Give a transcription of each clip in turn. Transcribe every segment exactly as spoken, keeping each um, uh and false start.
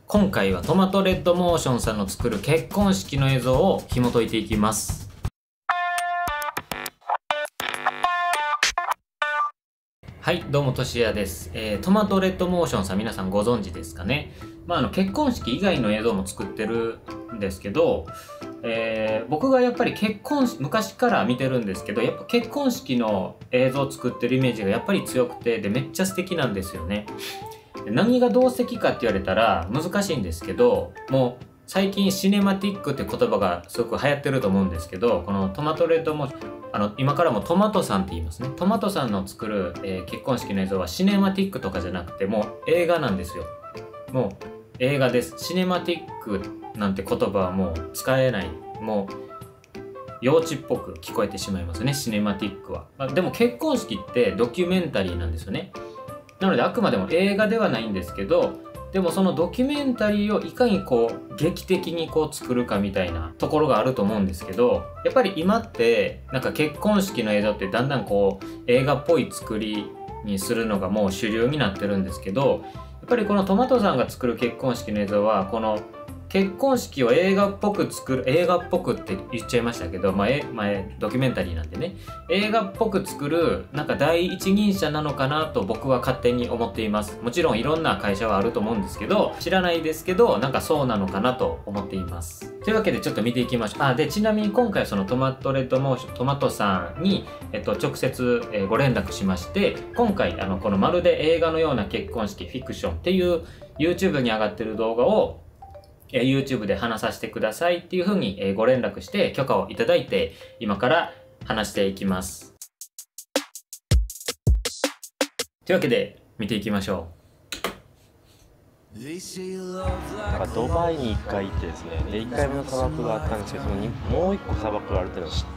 今回はトマトレッドモーションさんの作る結婚式の映像を紐解いていきます。はい、どうもとしやです、えー。トマトレッドモーションさん皆さんご存知ですかね。まあ、あの結婚式以外の映像も作ってるんですけど、えー、僕がやっぱり結婚式昔から見てるんですけど、やっぱ結婚式の映像を作ってるイメージがやっぱり強くて、でめっちゃ素敵なんですよね。で何がどう素敵かって言われたら難しいんですけど、もう最近シネマティックって言葉がすごく流行ってると思うんですけど、このトマトレッドモーション、あの今からもトマトさんって言いますね。トマトさんの作る、えー、結婚式の映像はシネマティックとかじゃなくてもう映画なんですよ。もう映画です。シネマティックなんて言葉はもう使えない。もう幼稚っぽく聞こえてしまいますね、シネマティックは。まあ、でも結婚式ってドキュメンタリーなんですよね。なのであくまでも映画ではないんですけど、でもそのドキュメンタリーをいかにこう劇的にこう作るかみたいなところがあると思うんですけど、やっぱり今ってなんか結婚式の映像ってだんだんこう映画っぽい作りにするのがもう主流になってるんですけど、やっぱりこのトマトさんが作る結婚式の映像はこの結婚式を映画っぽく作る、映画っぽくって言っちゃいましたけど、まあ、え前ドキュメンタリーなんでね、映画っぽく作るなんか第一人者なのかなと僕は勝手に思っています。もちろんいろんな会社はあると思うんですけど、知らないですけどなんかそうなのかなと思っています。というわけでちょっと見ていきましょう。あでちなみに今回そのトマトレッドモーショントマトさんに、えっと、直接、えーご連絡しまして、今回あのこのまるで映画のような結婚式フィクションっていう YouTube に上がってる動画をえー YouTube で話させてくださいっていう風に、えーご連絡して許可をいただいて今から話していきます。というわけで見ていきましょなんかドバイにいっかい行ってですね、でいっかいめの砂漠があったんですけど、そのにもういっこ砂漠があるっていうのを知って、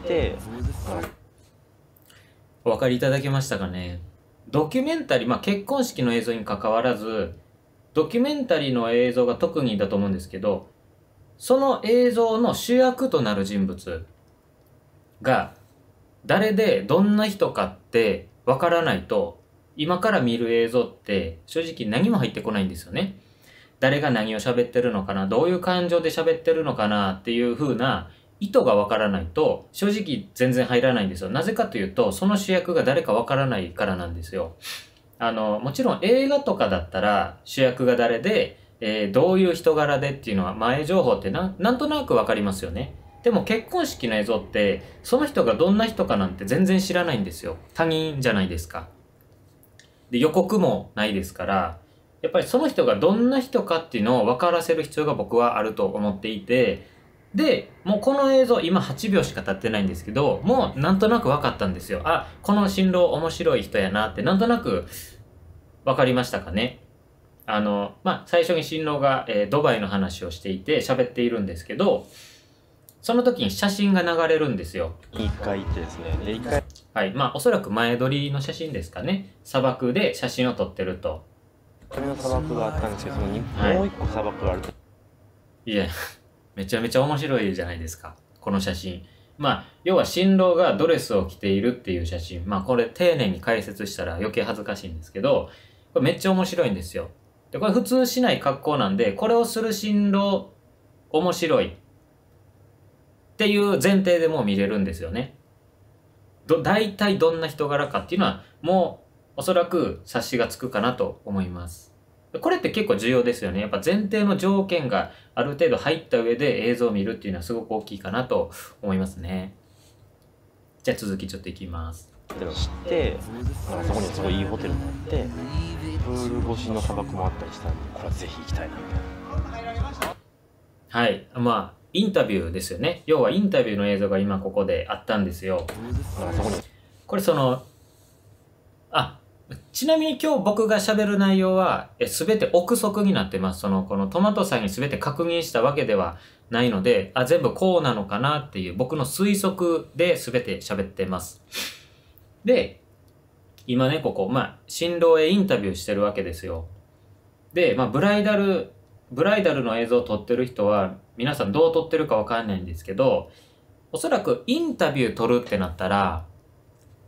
う。お分かりいただけましたかね。ドキュメンタリー、まあ結婚式の映像に関わらずドキュメンタリーの映像が特にだと思うんですけど、その映像の主役となる人物が誰でどんな人かってわからないと、今から見る映像って正直何も入ってこないんですよね。誰が何を喋ってるのかな、どういう感情で喋ってるのかなっていう風な意図がわからないと正直全然入らないんですよ。なぜかというと、その主役が誰かわからないからなんですよ。あの、もちろん映画とかだったら主役が誰で、えーどういう人柄でっていうのは前情報ってなんなんとなくわかりますよね。でも結婚式の映像ってその人がどんな人かなんて全然知らないんですよ。他人じゃないですか。で、予告もないですから、やっぱりその人がどんな人かっていうのを分からせる必要が僕はあると思っていて、で、もうこの映像今はちびょうしか経ってないんですけど、もうなんとなく分かったんですよ。あ、この新郎面白い人やなってなんとなく分かりましたかね。あの、まあ、最初に新郎が、えードバイの話をしていて喋っているんですけど、その時に写真が流れるんですよ。 いっかい行ってですね、でいっかいはい。まあ、おそらく前撮りの写真ですかね。砂漠で写真を撮ってると。 目の砂漠があったんですけど、そのにはいもういっこ砂漠があるって。 いや、めちゃめちゃ面白いじゃないですか。この写真。まあ、要は新郎がドレスを着ているっていう写真。まあ、これ丁寧に解説したら余計恥ずかしいんですけど、これめっちゃ面白いんですよ。で、これ普通しない格好なんで、これをする新郎、面白い。っていう前提でもう見れるんですよね。ど、大体どんな人柄かっていうのは、もうおそらく察しがつくかなと思います。これって結構重要ですよね。やっぱ前提の条件がある程度入った上で映像を見るっていうのはすごく大きいかなと思いますね。じゃあ続きちょっといきます。 っていうのを知って、なんかそこにすごいいいホテルもあって、プール越しの砂漠もあったりしたんで、これはぜひ行きたいなみたいな。 はい。まあ、インタビューですよね。要はインタビューの映像が今ここであったんですよ。 なんかそこにこれその、あ、ちなみに今日僕が喋る内容は、え、すべて憶測になってます。その、このトマトさんにすべて確認したわけではないので、あ、全部こうなのかなっていう僕の推測で全て喋ってます。で、今ね、ここ、まあ、新郎へインタビューしてるわけですよ。で、まあ、ブライダル、ブライダルの映像を撮ってる人は、皆さんどう撮ってるかわかんないんですけど、おそらくインタビュー撮るってなったら、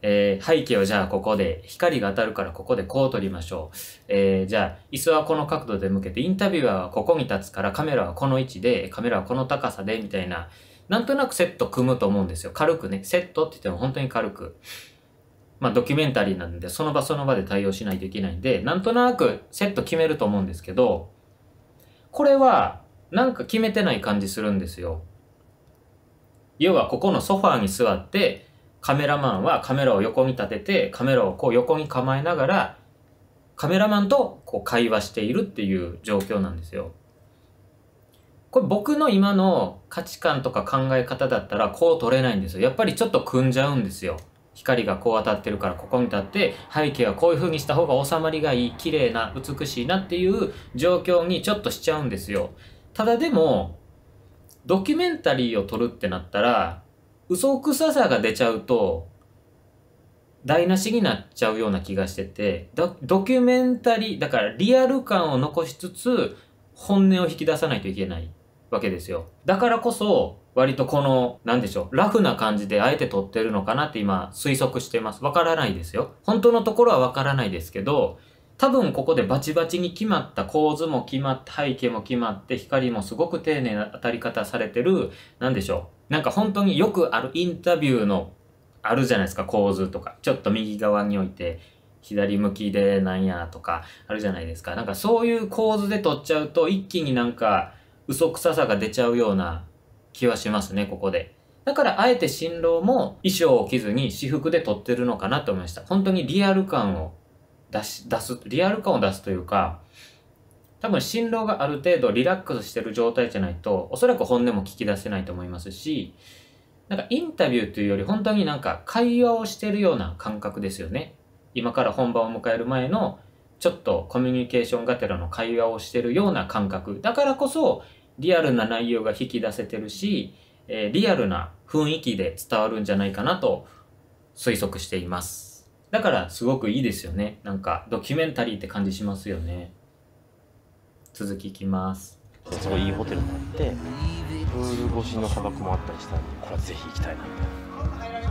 えー、背景をじゃあここで、光が当たるからここでこう撮りましょう。えー、じゃあ椅子はこの角度で向けて、インタビュアーはここに立つからカメラはこの位置で、カメラはこの高さで、みたいな、なんとなくセット組むと思うんですよ。軽くね、セットって言っても本当に軽く。まあドキュメンタリーなんで、その場その場で対応しないといけないんで、なんとなくセット決めると思うんですけど、これはなんか決めてない感じするんですよ。要はここのソファーに座って、カメラマンはカメラを横に立てて、カメラをこう横に構えながら、カメラマンとこう会話しているっていう状況なんですよ。これ僕の今の価値観とか考え方だったらこう撮れないんですよ。やっぱりちょっと組んじゃうんですよ。光がこう当たってるからここに立って、背景はこういう風にした方が収まりがいい、綺麗な、美しいなっていう状況にちょっとしちゃうんですよ。ただでも、ドキュメンタリーを撮るってなったら、嘘くささが出ちゃうと台無しになっちゃうような気がしてて、ド、ドキュメンタリーだからリアル感を残しつつ本音を引き出さないといけないわけですよ。だからこそ割とこのなんでしょう、ラフな感じであえて撮ってるのかなって今推測してます。わからないですよ、本当のところはわからないですけど、多分ここでバチバチに決まった構図も決まって背景も決まって光もすごく丁寧な当たり方されてる、なんでしょう、なんか本当によくあるインタビューのあるじゃないですか、構図とか。ちょっと右側に置いて左向きでなんやとかあるじゃないですか。なんかそういう構図で撮っちゃうと一気になんか嘘くささが出ちゃうような気はしますね、ここで。だからあえて新郎も衣装を着ずに私服で撮ってるのかなと思いました。本当にリアル感を出し、出す、リアル感を出すというか、多分新郎がある程度リラックスしてる状態じゃないと、おそらく本音も聞き出せないと思いますし、なんかインタビューというより本当になんか会話をしてるような感覚ですよね。今から本番を迎える前のちょっとコミュニケーションがてらの会話をしてるような感覚。だからこそリアルな内容が引き出せてるし、えー、リアルな雰囲気で伝わるんじゃないかなと推測しています。だからすごくいいですよね。なんかドキュメンタリーって感じしますよね。続きいきます。 すごいいいホテルもあって、プール越しの砂漠もあったりしたんで、これはぜひ行きたいなみたいな。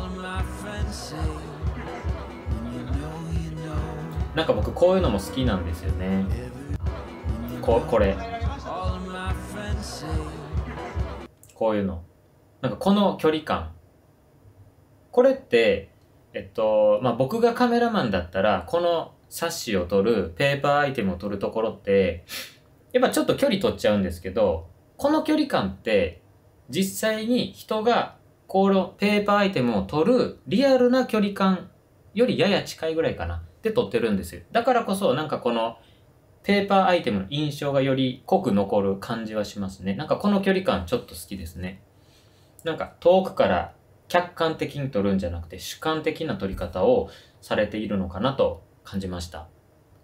なんか僕こういうのも好きなんですよね。ここれこういうのなんかこの距離感、これってえっとまあ僕がカメラマンだったらこの冊子を撮るペーパーアイテムを撮るところってやっぱちょっと距離取っちゃうんですけど、この距離感って実際に人がこのペーパーアイテムを撮るリアルな距離感よりやや近いぐらいかなで撮ってるんですよ。だからこそなんかこのペーパーアイテムの印象がより濃く残る感じはしますね。なんかこの距離感ちょっと好きですね。なんか遠くから客観的に撮るんじゃなくて主観的な撮り方をされているのかなと感じました。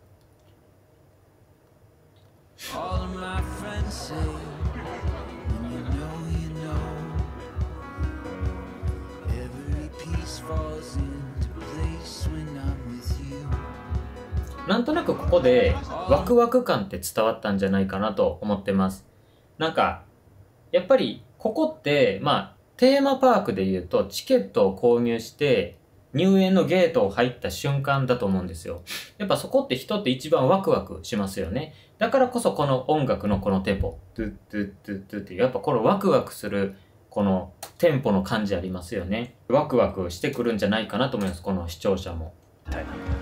なんとなくここでワクワク感って伝わったんじゃないかなと思ってます。なんかやっぱりここってまあテーマパークで言うとチケットを購入して入園のゲートを入った瞬間だと思うんですよ。やっぱそこって人って一番ワクワクしますよね。だからこそこの音楽のこのテンポ、ドゥッドゥッドゥッドゥっていうやっぱこのワクワクするこのテンポの感じありますよね。ワクワクしてくるんじゃないかなと思います、この視聴者も。はい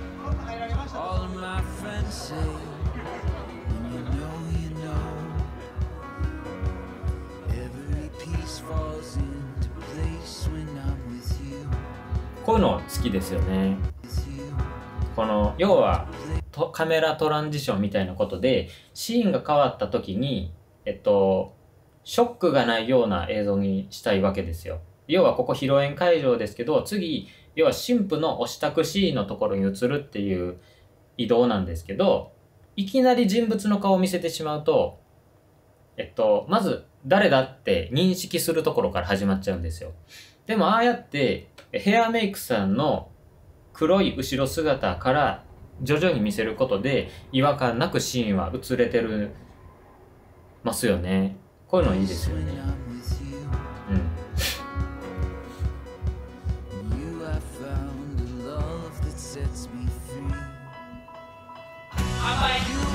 こういうの好きですよね。この要はカメラトランジションみたいなことでシーンが変わった時にえっとショックがないような映像にしたいわけですよ。要はここ披露宴会場ですけど、次要は新婦のお支度シーンのところに移るっていう移動なんですけど、いきなり人物の顔を見せてしまうとえっとまず誰だって認識するところから始まっちゃうんですよ。でもああやってヘアメイクさんの黒い後ろ姿から徐々に見せることで違和感なくシーンは映れてるますよね。こういうのいいですよね。うん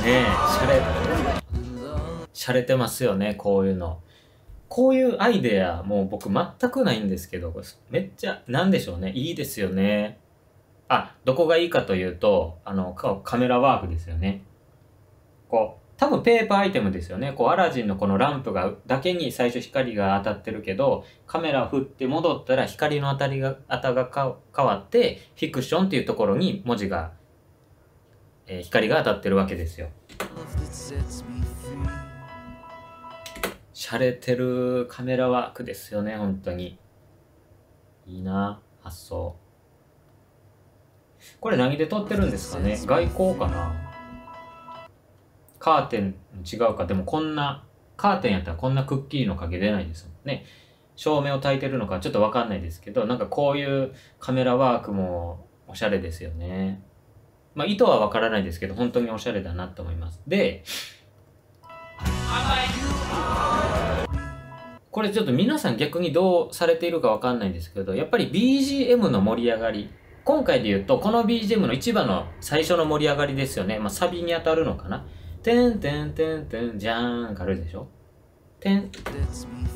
え、しゃれ、しゃれてますよね、こういうの。こういうアイデア、もう僕全くないんですけど、めっちゃ、なんでしょうね、いいですよね。あ、どこがいいかというと、あの、カメラワークですよね。こう、多分ペーパーアイテムですよね。こう、アラジンのこのランプが、だけに最初光が当たってるけど、カメラを振って戻ったら光の当たりが、当たがか変わって、フィクションっていうところに文字が、えー、光が当たってるわけですよ。洒落てるカメラワークですよね、本当に。いいな、発想。これ何で撮ってるんですかね？外光かな？カーテン違うか。でもこんな、カーテンやったらこんなくっきりの影出ないですもんね。照明を焚いてるのかちょっとわかんないですけど、なんかこういうカメラワークもおしゃれですよね。まあ意図はわからないですけど、本当におしゃれだなと思います。で、これちょっと皆さん逆にどうされているかわかんないんですけど、やっぱり ビージーエム の盛り上がり、今回で言うとこの ビージーエム の一番の最初の盛り上がりですよね。まあサビに当たるのかな。てんてんてんてんじゃーんがあるでしょ。てんてんてんてん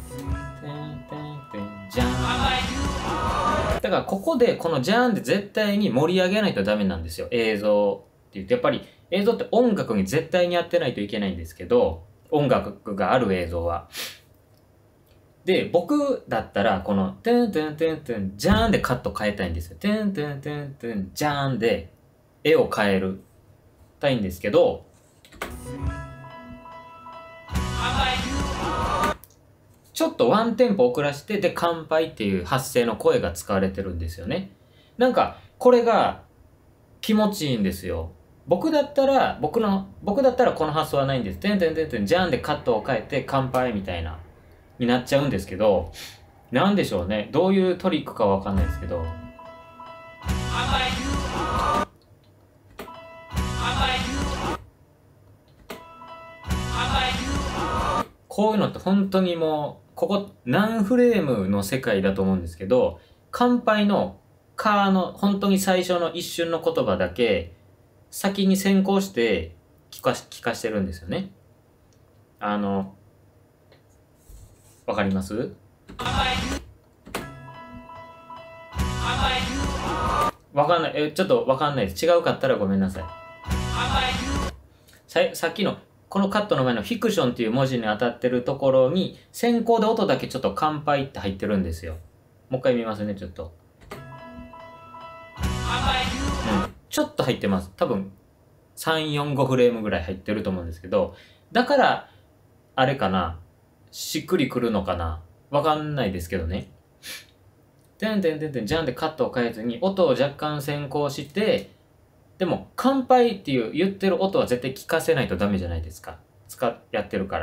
じゃーん。だからここでこのじゃーんで絶対に盛り上げないとダメなんですよ。映像って言って、やっぱり映像って音楽に絶対にやってないといけないんですけど、音楽がある映像は。で、僕だったら、この、てんてんてんてん、じゃーんでカット変えたいんですよ。てんてんてんてん、じゃーんで、絵を変える。たいんですけど、ちょっとワンテンポ遅らして、で、乾杯っていう発声の声が使われてるんですよね。なんか、これが気持ちいいんですよ。僕だったら、僕の、僕だったらこの発想はないんです。てんてんてんてん、じゃーんでカットを変えて、乾杯みたいな。になっちゃうんですけど、なんでしょうね。どういうトリックかわかんないですけど。こういうのって本当にもう、ここ何フレームの世界だと思うんですけど、乾杯のカーの本当に最初の一瞬の言葉だけ先に先行して聞かし、聞かしてるんですよね。あの、わかります？わかんない。え、ちょっとわかんないです。違うかったらごめんなさい。さ、さっきの、このカットの前のフィクションっていう文字に当たってるところに、先行で音だけちょっと乾杯って入ってるんですよ。もう一回見ますね、ちょっと。うん。ちょっと入ってます。多分、さん、よん、ごフレームぐらい入ってると思うんですけど、だから、あれかな。しっくりくるのかなわかんないですけどね。てんてんてんてんじゃんでカットを変えずに音を若干先行して、でも乾杯っていう言ってる音は絶対聞かせないとダメじゃないですか。使やってるから。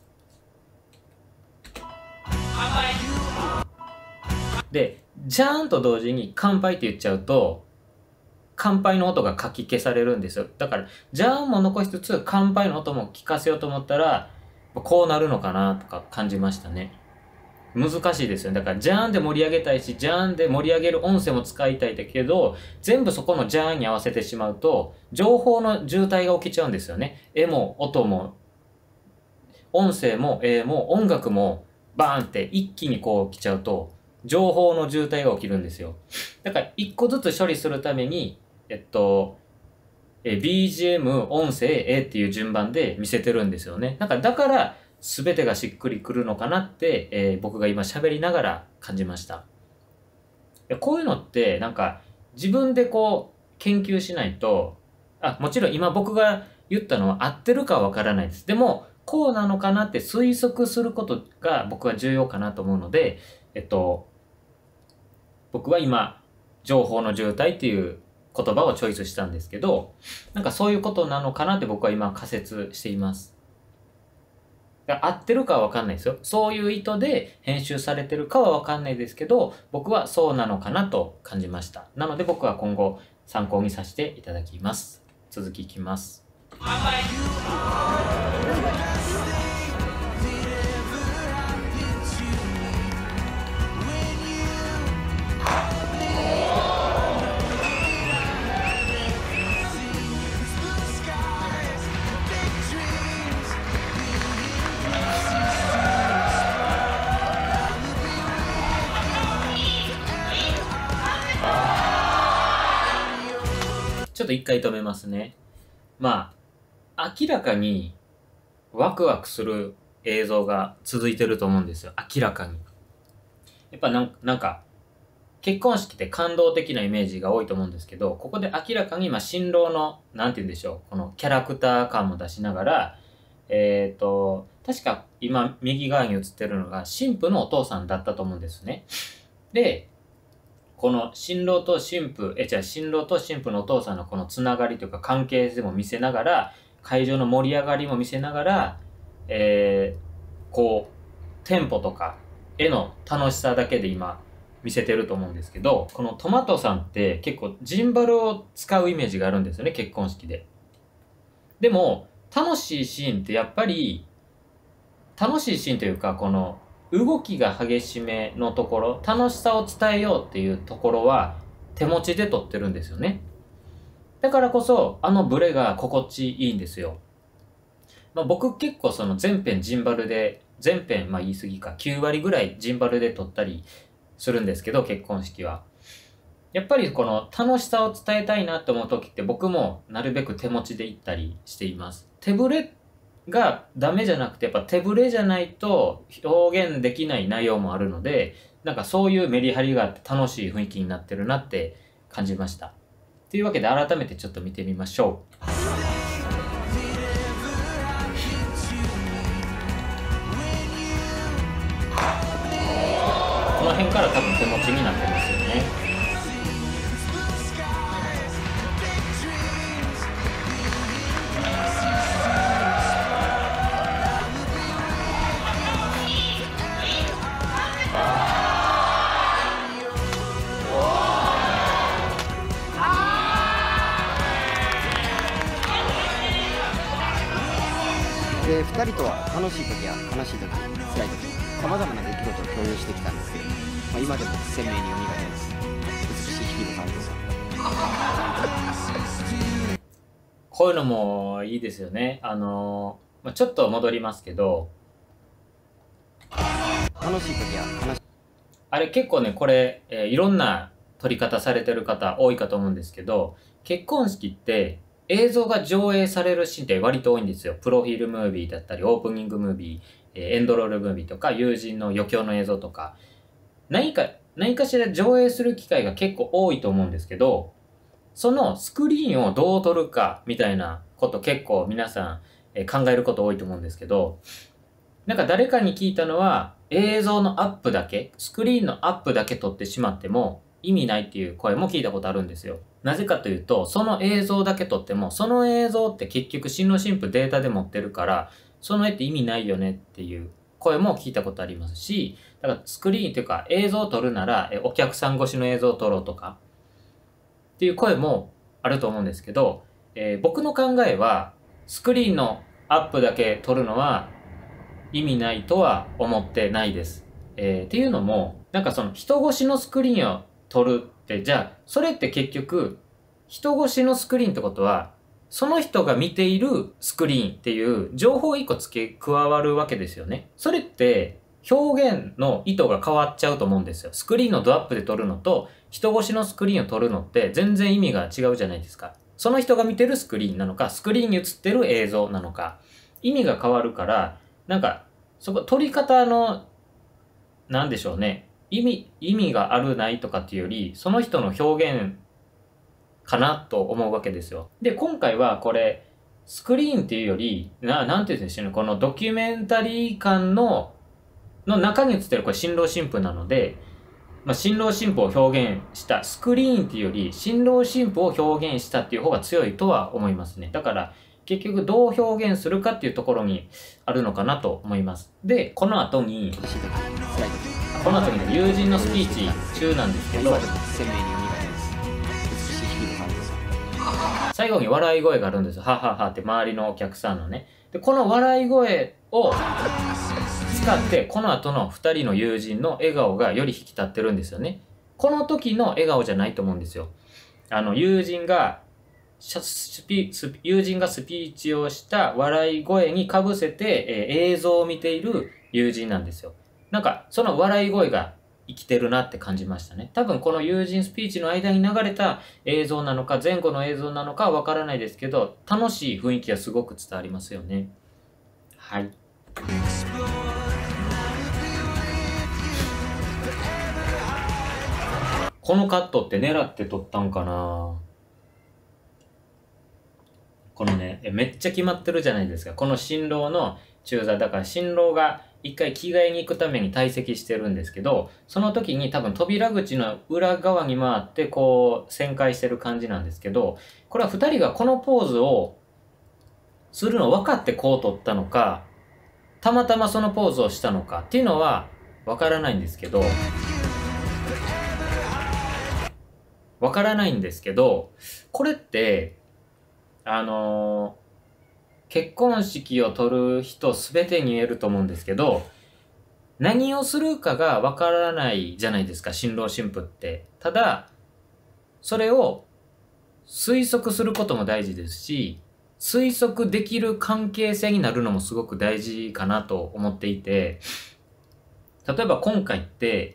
で、じゃーんと同時に乾杯って言っちゃうと、乾杯の音がかき消されるんですよ。だから、じゃーんも残しつつ乾杯の音も聞かせようと思ったら、こうなるのかなとか感じましたね。難しいですよね。だから、じゃーんで盛り上げたいし、じゃーんで盛り上げる音声も使いたいんだけど、全部そこのじゃーんに合わせてしまうと、情報の渋滞が起きちゃうんですよね。絵も音も、音声も絵も音楽もバーンって一気にこう来ちゃうと、情報の渋滞が起きるんですよ。だから、一個ずつ処理するために、えっと、え ビージーエム、音声、絵っていう順番で見せてるんですよね。なんかだから、すべてがしっくりくるのかなって、えー、僕が今喋りながら感じました。こういうのって、なんか、自分でこう、研究しないと、あ、もちろん今僕が言ったのは合ってるかはわからないです。でも、こうなのかなって推測することが僕は重要かなと思うので、えっと、僕は今、情報の渋滞っていう言葉をチョイスしたんですけど、なんかそういうことなのかなって僕は今仮説しています。合ってるかはわかんないですよ。そういう意図で編集されてるかはわかんないですけど、僕はそうなのかなと感じました。なので僕は今後参考にさせていただきます。続きいきます。 ょっと一回止めますね。まあ、明らかにワクワクする映像が続いてると思うんですよ。明らかに。やっぱなんなんか、結婚式って感動的なイメージが多いと思うんですけど、ここで明らかに、まあ、新郎の、なんて言うんでしょう、このキャラクター感も出しながら、えっと、確か今右側に映ってるのが新婦のお父さんだったと思うんですね。で、この新郎と新婦、え、じゃあ新郎と新婦のお父さんのこのつながりというか関係性も見せながら、会場の盛り上がりも見せながら、えー、こう、テンポとか絵の楽しさだけで今見せてると思うんですけど、このトマトさんって結構ジンバルを使うイメージがあるんですよね、結婚式で。でも、楽しいシーンってやっぱり、楽しいシーンというか、この動きが激しめのところ、楽しさを伝えようっていうところは手持ちで撮ってるんですよね。だからこそ、あのブレが心地いいんですよ。まあ、僕結構その全編ジンバルで、全編、まあ言い過ぎか、きゅう割ぐらいジンバルで撮ったりするんですけど、結婚式は。やっぱりこの楽しさを伝えたいなって思う時って僕もなるべく手持ちで行ったりしています。手ぶれがダメじゃなくて、やっぱ手ぶれじゃないと表現できない内容もあるので、なんかそういうメリハリがあって楽しい雰囲気になってるなって感じました。というわけで改めてちょっと見てみましょう。この辺から多分手持ちになってますよね。 でふたりとは楽しい時や悲しい時、辛い時、さまざまな出来事を共有してきたんですけど、まあ、今でも鮮明に蘇ります。美しい日々の感動さ。 こういうのもいいですよね。あのー、まあ、ちょっと戻りますけど、 楽しい時や悲しいあれ結構ね、これ、えーいろんな撮り方されてる方多いかと思うんですけど、結婚式って映像が上映されるシーンって割と多いんですよ。プロフィールムービーだったり、オープニングムービー、えーエンドロールムービーとか、友人の余興の映像とか、何か、何かしら上映する機会が結構多いと思うんですけど、そのスクリーンをどう撮るかみたいなこと結構皆さん、えー考えること多いと思うんですけど、なんか誰かに聞いたのは、映像のアップだけ、スクリーンのアップだけ撮ってしまっても意味ないっていう声も聞いたことあるんですよ。なぜかというと、その映像だけ撮っても、その映像って結局新郎新婦データで持ってるから、その絵って意味ないよねっていう声も聞いたことありますし、だからスクリーンというか映像を撮るなら、えお客さん越しの映像を撮ろうとか、っていう声もあると思うんですけど、えー僕の考えは、スクリーンのアップだけ撮るのは意味ないとは思ってないです。えーっていうのも、なんかその人越しのスクリーンを撮るって、じゃあ、それって結局、人越しのスクリーンってことは、その人が見ているスクリーンっていう情報一個付け加わるわけですよね。それって表現の意図が変わっちゃうと思うんですよ。スクリーンのドアップで撮るのと、人越しのスクリーンを撮るのって全然意味が違うじゃないですか。その人が見てるスクリーンなのか、スクリーンに映ってる映像なのか、意味が変わるから、なんか、そこ、撮り方の、なんでしょうね。意味、意味があるないとかっていうより、その人の表現かなと思うわけですよ。で、今回はこれ、スクリーンっていうより、な、なんて言うんでしょうね。このドキュメンタリー感の、の中に映ってるこれ新郎新婦なので、まあ、新郎新婦を表現したスクリーンっていうより、新郎新婦を表現したっていう方が強いとは思いますね。だから、結局どう表現するかっていうところにあるのかなと思います。で、この後に、 悲しい時、辛い時、 この後に友人のスピーチ中なんですけど、 今でも鮮明に蘇ります。美しい日々の感動さ。 最後に笑い声があるんですよ。はははって周りのお客さんのね。で、この笑い声を使って、この後の二人の友人の笑顔がより引き立ってるんですよね。この時の笑顔じゃないと思うんですよ。あの、友人が、スピス友人がスピーチをした笑い声にかぶせて、えー映像を見ている友人なんですよ。なんか、その笑い声が生きてるなって感じましたね。多分この友人スピーチの間に流れた映像なのか、前後の映像なのかはわからないですけど、楽しい雰囲気がすごく伝わりますよね。はい。このカットって狙って撮ったんかな。このね、めっちゃ決まってるじゃないですか。この新郎の中座だから、新郎が一回着替えに行くために退席してるんですけど、その時に多分扉口の裏側に回ってこう旋回してる感じなんですけど、これは二人がこのポーズをするの分かってこう撮ったのか、たまたまそのポーズをしたのかっていうのは分からないんですけど、分からないんですけど、これって、あのー、結婚式を取る人すべてに言えると思うんですけど、何をするかがわからないじゃないですか、新郎新婦って。ただ、それを推測することも大事ですし、推測できる関係性になるのもすごく大事かなと思っていて、例えば今回って、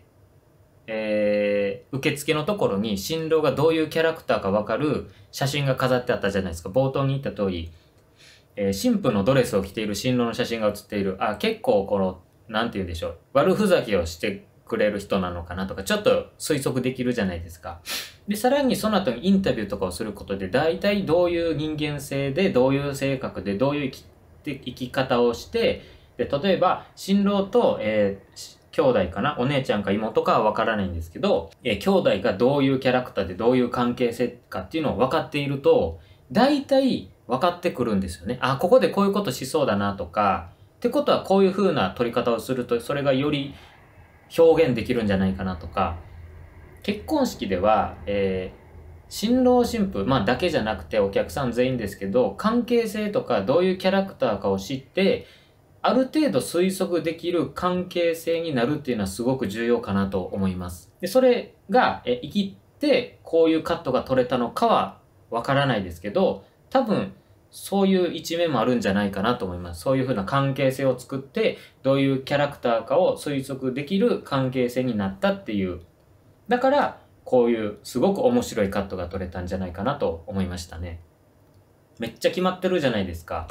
えー、受付のところに新郎がどういうキャラクターかわかる写真が飾ってあったじゃないですか。冒頭に言った通り、えー、新婦のドレスを着ている新郎の写真が写っている。あ、結構この、なんて言うんでしょう。悪ふざけをしてくれる人なのかなとか、ちょっと推測できるじゃないですか。で、さらにその後にインタビューとかをすることで、大体どういう人間性で、どういう性格で、どういう生き、生き方をして、で、例えば、新郎と、えー、兄弟かなお姉ちゃんか妹かはわからないんですけど、えー、兄弟がどういうキャラクターでどういう関係性かっていうのを分かっていると、大体分かってくるんですよね。あ、ここでこういうことしそうだなとか、ってことはこういう風な取り方をすると、それがより表現できるんじゃないかなとか、結婚式では、えー、新郎新婦、まあだけじゃなくてお客さん全員ですけど、関係性とかどういうキャラクターかを知って、ある程度推測できる関係性になるっていうのはすごく重要かなと思います。で、それが、え、生きてこういうカットが取れたのかはわからないですけど、多分そういう一面もあるんじゃないかなと思います。そういうふうな関係性を作って、どういうキャラクターかを推測できる関係性になったっていう。だから、こういうすごく面白いカットが取れたんじゃないかなと思いましたね。めっちゃ決まってるじゃないですか。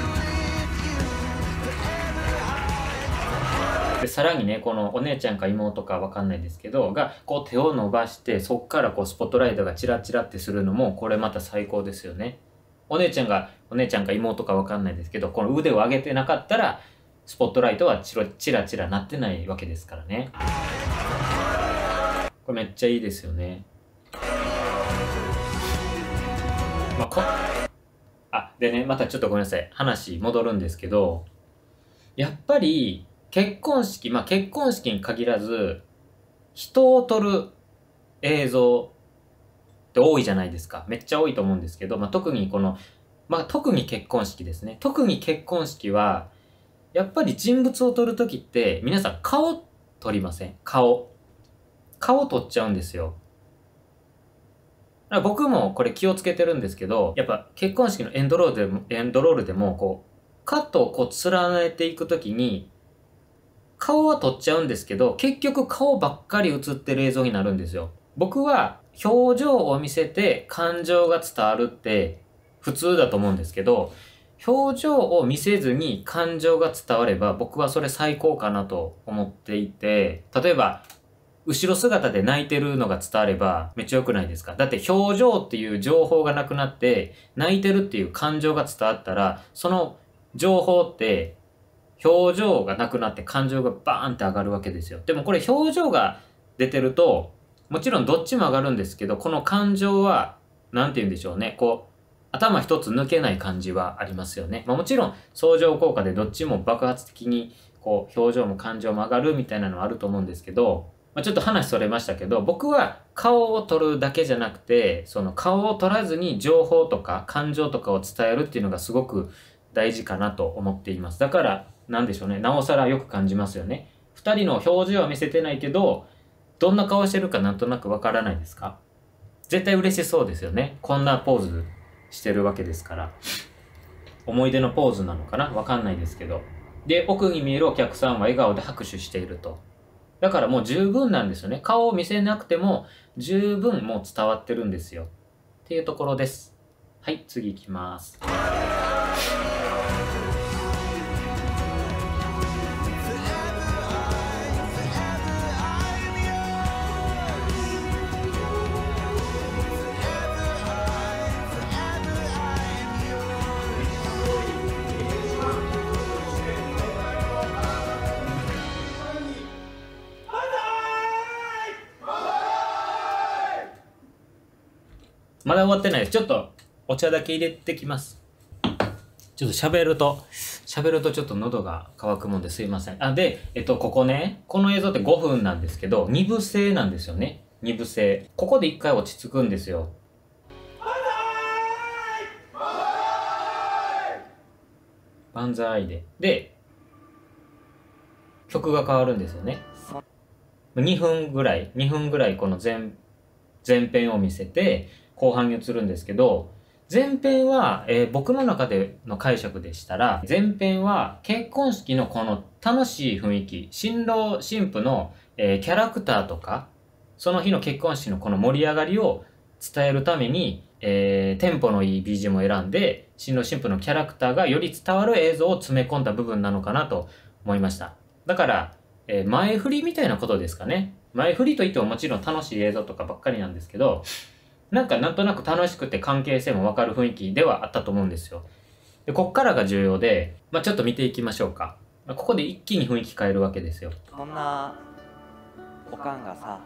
で、さらにね、このお姉ちゃんか妹かわかんないですけど、が、こう手を伸ばして、そっからこうスポットライトがチラチラってするのも、これまた最高ですよね。お姉ちゃんが、お姉ちゃんか妹かわかんないですけど、この腕を上げてなかったら、スポットライトはチラチラチラなってないわけですからね。これめっちゃいいですよね。まあ、こ、あ、でね、またちょっとごめんなさい。話戻るんですけど、やっぱり、結婚式、まあ結婚式に限らず、人を撮る映像って多いじゃないですか。めっちゃ多いと思うんですけど、まあ特にこの、まあ特に結婚式ですね。特に結婚式は、やっぱり人物を撮るときって、皆さん顔撮りません？顔。顔撮っちゃうんですよ。僕もこれ気をつけてるんですけど、やっぱ結婚式のエンドロールでも、エンドロールでも、こう、カットをこう連ねていくときに、顔は撮っちゃうんですけど、結局顔ばっかり映ってる映像になるんですよ。僕は表情を見せて感情が伝わるって普通だと思うんですけど、表情を見せずに感情が伝われば僕はそれ最高かなと思っていて、例えば後ろ姿で泣いてるのが伝わればめっちゃ良くないですか？だって表情っていう情報がなくなって泣いてるっていう感情が伝わったら、その情報って表情がなくなって感情がバーンって上がるわけですよ。でもこれ表情が出てると、もちろんどっちも上がるんですけど、この感情は、なんて言うんでしょうね。こう、頭一つ抜けない感じはありますよね。まあもちろん相乗効果でどっちも爆発的に、こう、表情も感情も上がるみたいなのはあると思うんですけど、まあ、ちょっと話それましたけど、僕は顔を撮るだけじゃなくて、その顔を撮らずに情報とか感情とかを伝えるっていうのがすごく大事かなと思っています。だから、なんでしょうね。なおさらよく感じますよね。二人の表情は見せてないけど、どんな顔してるかなんとなくわからないですか？絶対嬉しそうですよね。こんなポーズしてるわけですから。思い出のポーズなのかな？わかんないですけど。で、奥に見えるお客さんは笑顔で拍手していると。 だからもう十分なんですよね。顔を見せなくても十分もう伝わってるんですよ。っていうところです。はい、次行きます。まだ終わってないです。ちょっとお茶だけ入れてきます。ちょっと喋ると、喋るとちょっと喉が渇くもんですいません。あ、で、えっと、ここね、この映像ってごふんなんですけど、に部制なんですよね。に部制。ここで一回落ち着くんですよ。万歳で。で、曲が変わるんですよね。にふんぐらい、にふんぐらいこの前、前編を見せて、後半に移るんですけど、前編は、えー僕の中での解釈でしたら、前編は結婚式のこの楽しい雰囲気、新郎新婦の、えーキャラクターとか、その日の結婚式のこの盛り上がりを伝えるために、えーテンポのいい ビージーエム を選んで、新郎新婦のキャラクターがより伝わる映像を詰め込んだ部分なのかなと思いました。だから、えー前振りみたいなことですかね。前振りといってももちろん楽しい映像とかばっかりなんですけど、なんかなんとなく楽しくて関係性もわかる雰囲気ではあったと思うんですよ。で、こっからが重要で、まあちょっと見ていきましょうか。ここで一気に雰囲気変えるわけですよ。 そんなおかんがさ、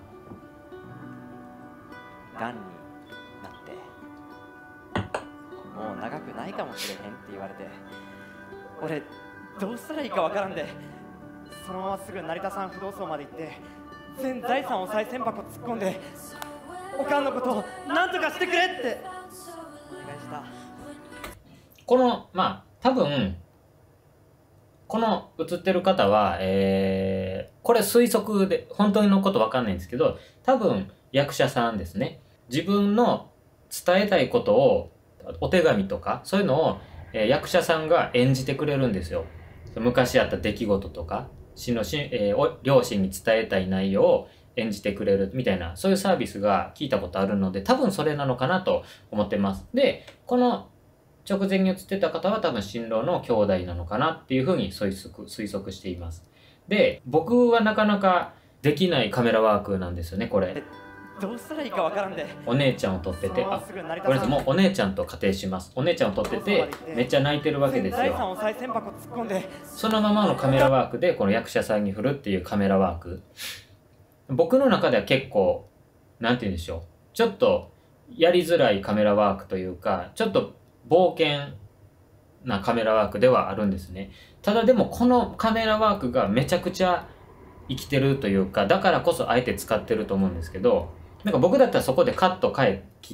がんになってもう長くないかもしれへんって言われて、俺どうしたらいいかわからんで、そのまますぐ成田山不動荘まで行って全財産を賽銭箱突っ込んで、おかんのことを何とかしてくれってお願いした。 この、まあ多分、この映ってる方は、えー、これ推測で、本当のことわかんないんですけど、多分役者さんですね。自分の伝えたいことを、お手紙とか、そういうのを、えー役者さんが演じてくれるんですよ。昔あった出来事とか、死のし、えーお両親に伝えたい内容を演じてくれるみたいな、そういうサービスが聞いたことあるので、多分それなのかなと思ってます。で、この直前に映ってた方は多分新郎の兄弟なのかなっていうふうに推測、推測しています。で、僕はなかなかできないカメラワークなんですよね、これ。 どうしたらいいかわからんで、 お姉ちゃんを撮ってて、あ、これです。もうお姉ちゃんと仮定します。お姉ちゃんを撮ってて、めっちゃ泣いてるわけですよ。そのままのカメラワークでこの役者さんに振るっていうカメラワーク。僕の中では結構、なんて言うんでしょう。ちょっとやりづらいカメラワークというか、ちょっと冒険なカメラワークではあるんですね。ただでもこのカメラワークがめちゃくちゃ生きてるというか、だからこそあえて使ってると思うんですけど、なんか僕だったらそこでカット変え切って、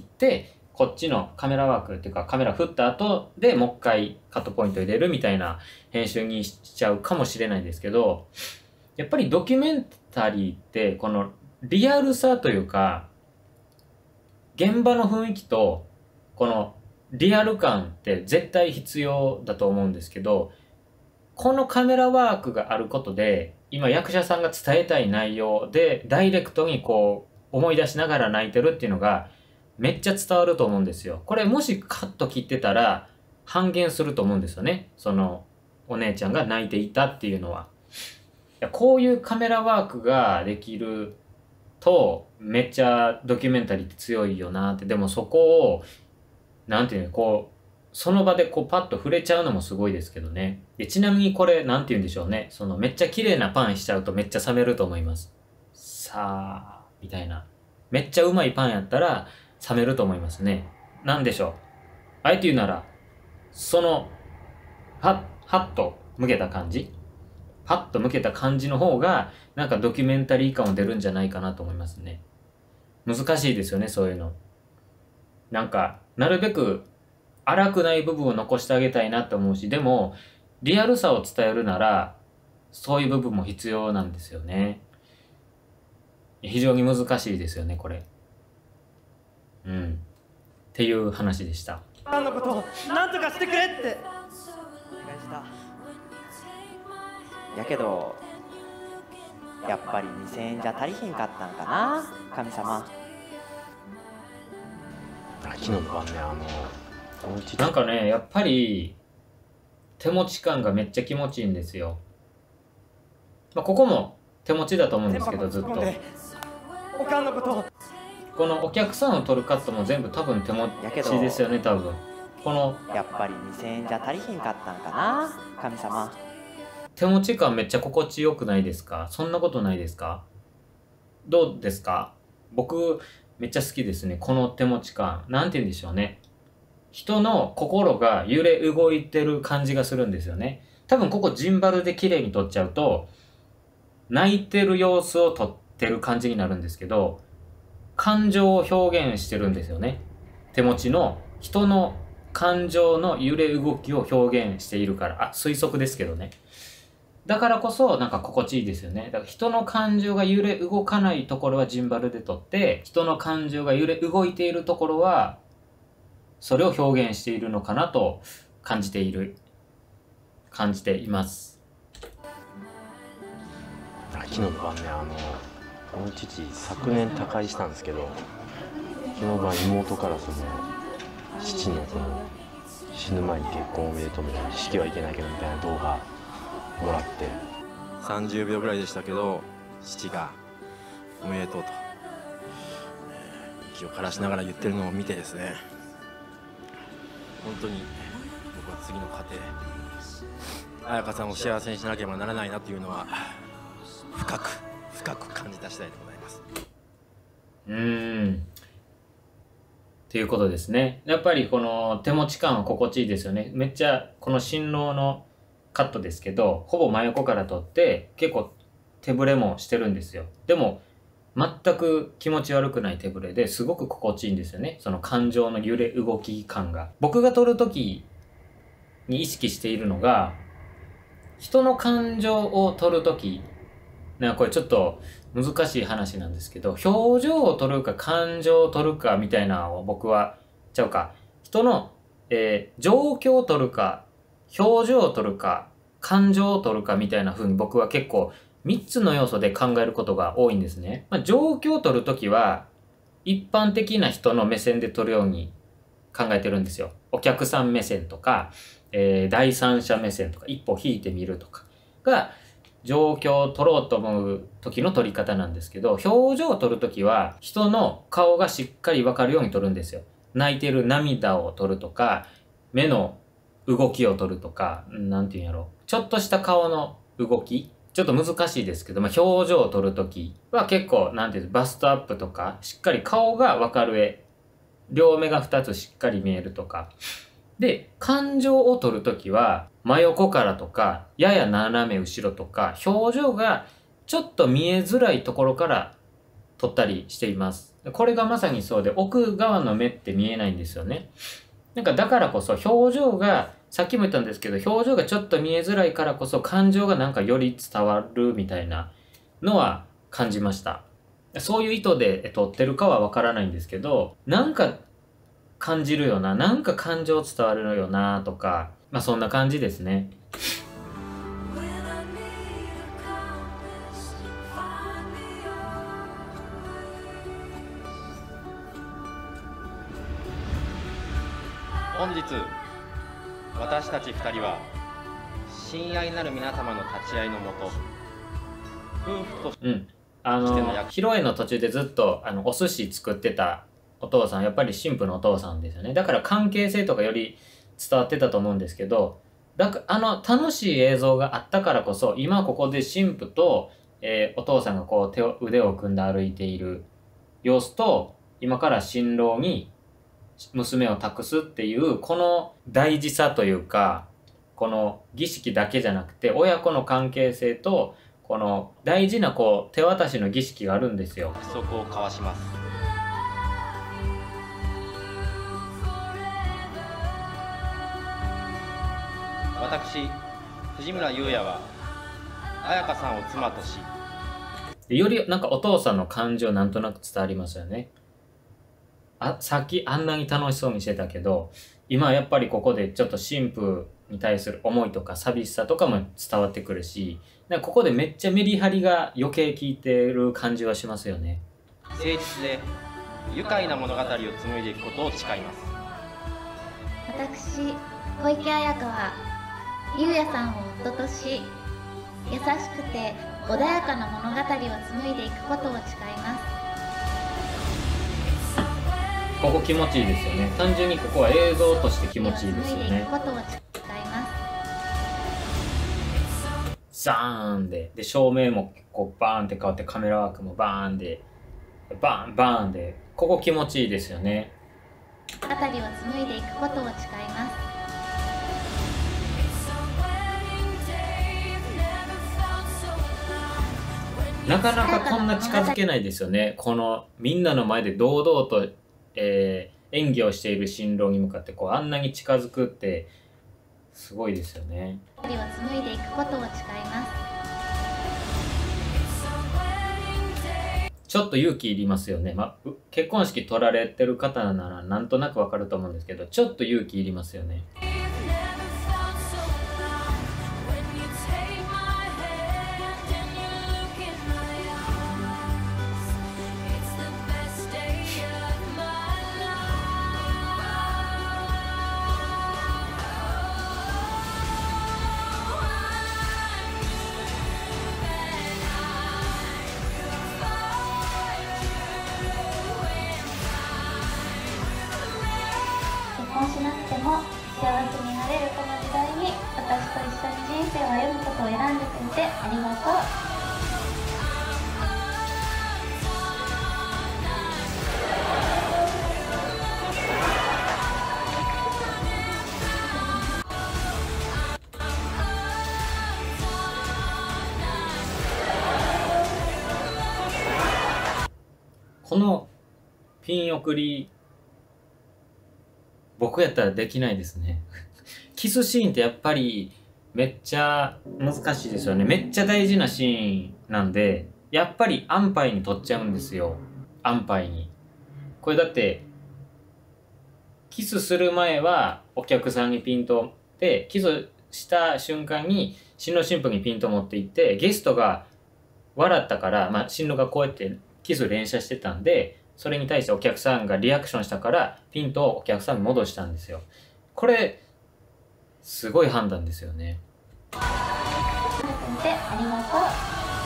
こっちのカメラワークっていうかカメラ振った後でもう一回カットポイント入れるみたいな編集にしちゃうかもしれないんですけど、やっぱりドキュメンタリーってこのリアルさというか、現場の雰囲気とこのリアル感って絶対必要だと思うんですけど、このカメラワークがあることで、今役者さんが伝えたい内容でダイレクトにこう思い出しながら泣いてるっていうのがめっちゃ伝わると思うんですよ。これもしカット切ってたら半減すると思うんですよね。そのお姉ちゃんが泣いていたっていうのは。いや、こういうカメラワークができるとめっちゃドキュメンタリーって強いよなって。でもそこをなんていうの、こうその場でこうパッと触れちゃうのもすごいですけどね。でちなみにこれなんて言うんでしょうね。そのめっちゃ綺麗なパンしちゃうとめっちゃ冷めると思います。さあみたいな。めっちゃうまいパンやったら冷めると思いますね。なんでしょう。あえて言うなら、そのははっと向けた感じ。パッと向けた感じの方がなんかドキュメンタリー感も出るんじゃないかなと思いますね。難しいですよね、そういうの。なんかなるべく荒くない部分を残してあげたいなって思うし、でもリアルさを伝えるならそういう部分も必要なんですよね。非常に難しいですよね、これ。うん。っていう話でした。 あのことを何とかしてくれってお願いした。やけどやっぱりにせんえんじゃ足りひんかったんかな神様。 昨日の晩ね、あのおうちなんかね、やっぱり手持ち感がめっちゃ気持ちいいんですよ。まあ、ここも手持ちだと思うんですけど、ずっとおかんのことこのお客さんを取るカットも全部多分手持ちですよね。多分このやっぱりにせんえんじゃ足りひんかったんかな神様。 手持ち感めっちゃ心地よくないですか？そんなことないですか？どうですか？僕めっちゃ好きですね、この手持ち感。なんて言うんでしょうね、人の心が揺れ動いてる感じがするんですよね。多分ここジンバルで綺麗に撮っちゃうと泣いてる様子を撮ってる感じになるんですけど、感情を表現してるんですよね。手持ちの人の感情の揺れ動きを表現しているから。あ、推測ですけどね。だからこそなんか心地いいですよね。だから人の感情が揺れ動かないところはジンバルで撮って、人の感情が揺れ動いているところはそれを表現しているのかなと感じている感じています。 昨日の晩ね、あのお父昨年他界したんですけど、昨日晩妹からその父のその死ぬ前に結婚おめでとうみたいな、式はいけないけどみたいな動画もらって、さんじゅうびょうぐらいでしたけど、父がおめでとうと息を枯らしながら言ってるのを見てですね、本当に僕は次の家庭、彩香さんを幸せにしなければならないなというのは深く深く感じた次第でございます。 うーんっていうことですね。やっぱりこの手持ち感は心地いいですよね。めっちゃこの新郎のカットですけど、ほぼ真横から撮って結構手ぶれもしてるんですよ。でも全く気持ち悪くない手ぶれですごく心地いいんですよね。その感情の揺れ動き感が。僕が撮るときに意識しているのが、人の感情を撮るとき、なんかこれちょっと難しい話なんですけど、表情を撮るか感情を撮るかみたいなのを僕はちゃうか、人の、えー、状況を撮るか表情を撮るか感情を撮るかみたいな風に僕は結構みっつの要素で考えることが多いんですね。まあ、状況を撮るときは一般的な人の目線で撮るように考えてるんですよ。お客さん目線とか、えー、第三者目線とか一歩引いてみるとかが状況を撮ろうと思う時の撮り方なんですけど、表情を撮るときは人の顔がしっかりわかるように撮るんですよ。泣いてる涙を撮るとか、目の動きを撮るとか、なんていうんやろ、ちょっとした顔の動き、ちょっと難しいですけど、まあ、表情を撮るときは結構、なんていうの、バストアップとか、しっかり顔がわかる絵、両目がふたつしっかり見えるとか。で、感情を撮るときは、真横からとか、やや斜め後ろとか、表情がちょっと見えづらいところから撮ったりしています。これがまさにそうで、奥側の目って見えないんですよね。なんかだからこそ表情が、さっきも言ったんですけど、表情がちょっと見えづらいからこそ感情がなんかより伝わるみたいなのは感じました。そういう意図で撮ってるかはわからないんですけど、なんか感じるよな、なんか感情伝わるよなとか、まあそんな感じですね。 本日私たちふたりは親愛なる皆様の立ち会いのもと夫婦として、 うんあの披露宴の途中でずっとあのお寿司作ってたお父さん、やっぱり新婦のお父さんですよね。だから関係性とかより伝わってたと思うんですけど、だからあの楽しい映像があったからこそ、今ここで新婦と、えー、お父さんがこう手を腕を組んで歩いている様子と、今から新郎に娘を託すっていうこの大事さというか、この儀式だけじゃなくて親子の関係性とこの大事なこう手渡しの儀式があるんですよ。 約束を交わします。私藤村裕也は彩香さんを妻とし、 よりなんかお父さんの感情なんとなく伝わりますよね。あ、さっきあんなに楽しそうにしてたけど、今やっぱりここでちょっと新婦に対する思いとか寂しさとかも伝わってくるし、なんかここでめっちゃメリハリが余計効いてる感じはしますよね。 誠実で愉快な物語を紡いでいくことを誓います。 私、小池彩香はゆうやさんを夫とし、優しくて穏やかな物語を紡いでいくことを誓います。 ここ気持ちいいですよね。単純にここは映像として気持ちいいですよね。ザーンで、で照明もこうバーンって変わって、カメラワークもバーンで、バーンバーンで、ここ気持ちいいですよね。 物語を紡いでいくことを誓います。 なかなかこんな近づけないですよね。このみんなの前で堂々と、えー、演技をしている新郎に向かってこうあんなに近づくってすごいですよね。 物語を紡いでいくことを誓います。 ちょっと勇気いりますよね。まあ、結婚式取られてる方ならなんとなくわかると思うんですけど、ちょっと勇気いりますよね。 結婚しなくても幸せになれるこの時代に、私と一緒に人生を歩むことを選んでくれてありがとう。 このピン送り、僕やったらできないですね。キスシーンってやっぱりめっちゃ難しいですよね。めっちゃ大事なシーンなんで、やっぱり安牌に取っちゃうんですよ。安牌に。これだって、キスする前はお客さんにピントで、キスした瞬間に新郎新婦にピント持っていって、ゲストが笑ったから、まあ新郎がこうやってキス連射してたんで、それに対してお客さんがリアクションしたからピントをお客さんに戻したんですよ。これすごい判断ですよね。 ありがとう。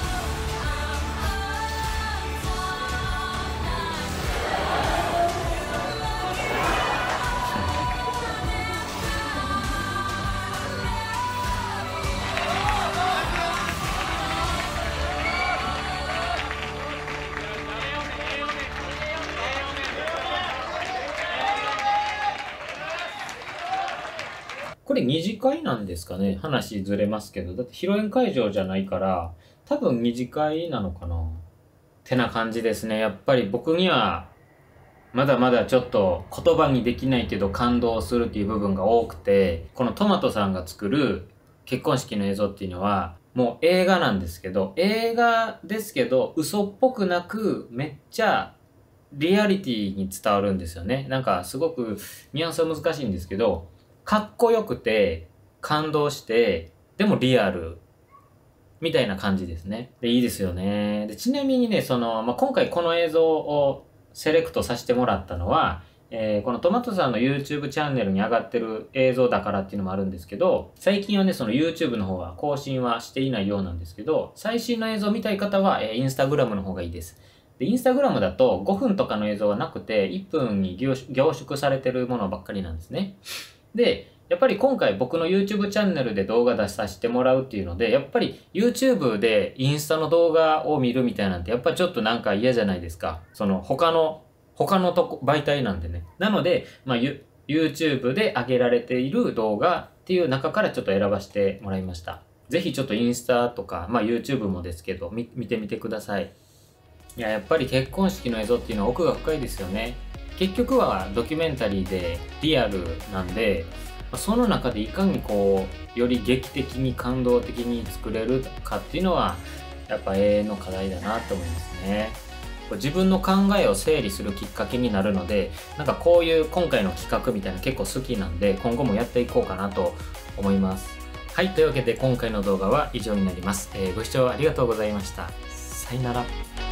これ二次会なんですかね。話ずれますけど。だって披露宴会場じゃないから、多分二次会なのかな。てな感じですね。やっぱり僕には、まだまだちょっと言葉にできないけど感動するっていう部分が多くて、このトマトさんが作る結婚式の映像っていうのは、もう映画なんですけど、映画ですけど、嘘っぽくなく、めっちゃリアリティに伝わるんですよね。なんかすごくニュアンスは難しいんですけど、かっこよくて、感動して、でもリアル。みたいな感じですね。で、いいですよね。で、ちなみにね、その、まあ、今回この映像をセレクトさせてもらったのは、えー、このトマトさんの YouTube チャンネルに上がってる映像だからっていうのもあるんですけど、最近はね、その YouTube の方は更新はしていないようなんですけど、最新の映像を見たい方は、えー、Instagram の方がいいです。で、Instagram だとごふんとかの映像はなくて、いっぷんに凝縮されてるものばっかりなんですね。で、やっぱり今回僕の YouTube チャンネルで動画出させてもらうっていうので、やっぱり YouTube でインスタの動画を見るみたいなんてやっぱちょっとなんか嫌じゃないですか。その他の、他のとこ、媒体なんでね。なので、まあ、YouTube で上げられている動画っていう中からちょっと選ばせてもらいました。ぜひちょっとインスタとか、まあ YouTube もですけど、見てみてください。いや、やっぱり結婚式の映像っていうのは奥が深いですよね。結局はドキュメンタリーでリアルなんで、その中でいかにこうより劇的に感動的に作れるかっていうのはやっぱ永遠の課題だなと思いますね。自分の考えを整理するきっかけになるので、なんかこういう今回の企画みたいなの結構好きなんで、今後もやっていこうかなと思います。はい、というわけで今回の動画は以上になります。えーご視聴ありがとうございました。さよなら。